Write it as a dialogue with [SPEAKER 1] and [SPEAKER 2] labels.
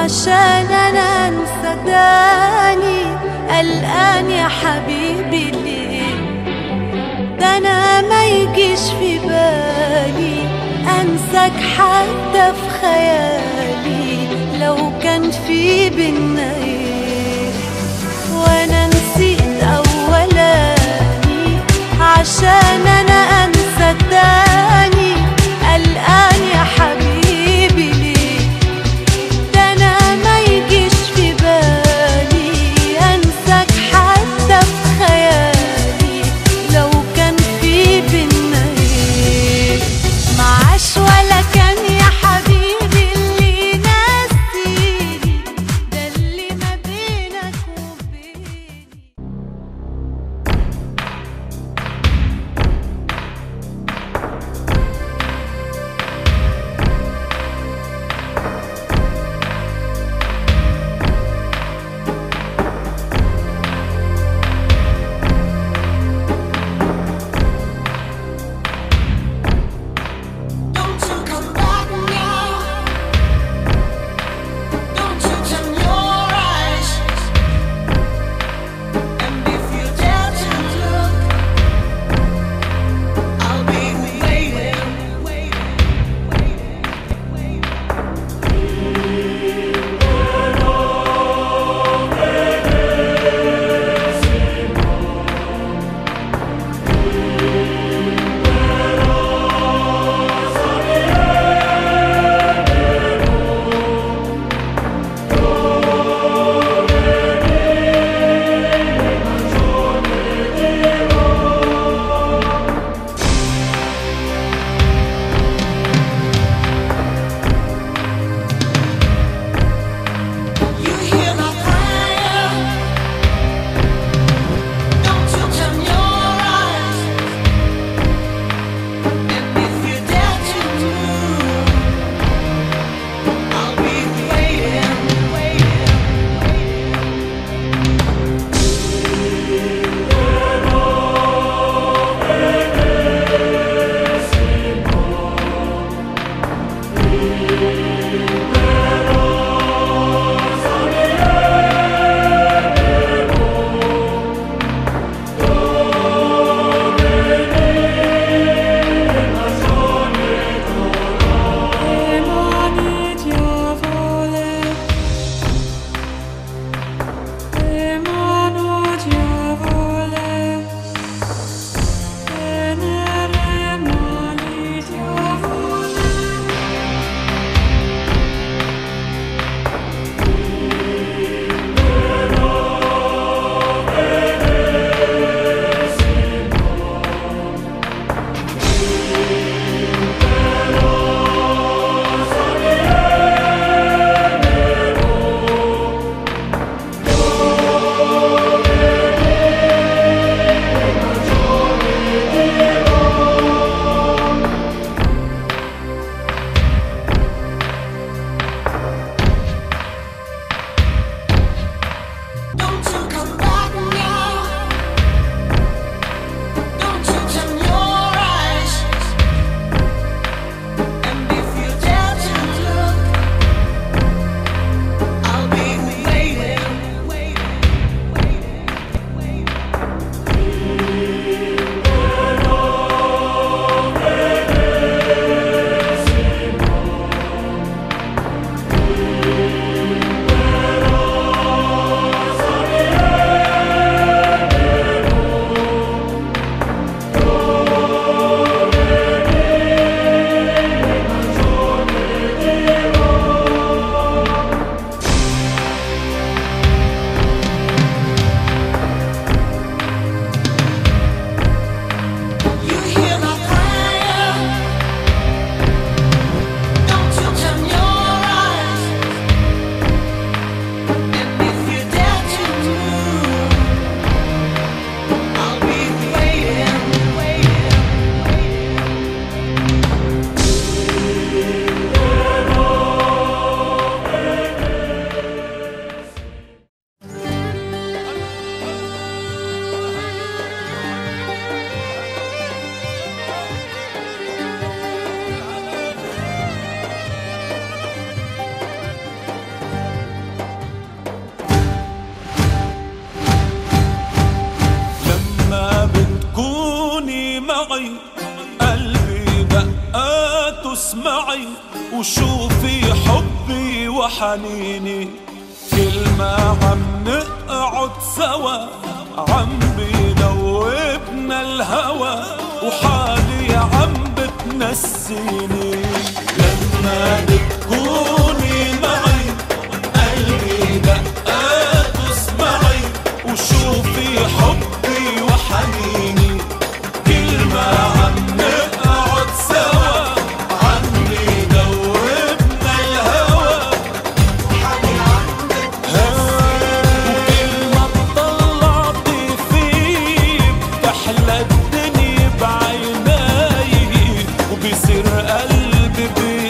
[SPEAKER 1] عشان انا انسى تاني. قلقان يا حبيبي ليه؟ ده انا ما يجيش في بالي انساك حتى في خيالي لو كان في بينا ايه. وانا نسيت اولاني عشان انا انسى تاني. قلقان يا حبيبي ليه؟ ده انا ما يجيش في بالي انساك حتى في خيالي لو كان في بينا ايه. معاش ولا كان يا حبيبي اللي ناسيني، ده اللي
[SPEAKER 2] وشوفي حبي وحنيني، كلمة عم نقعد سوا عم بينوبنا الهوى، وحالي عم بتنسيني. لما بتكوني معي قلبي دقات اسمعي، وشوفي حبي وحنيني، كلمة عم نقعد سوا عم بيدوبنا الهوى، وكلمة طلعتي فيه بتحلى الدنيا بعيناي، وبصير قلبي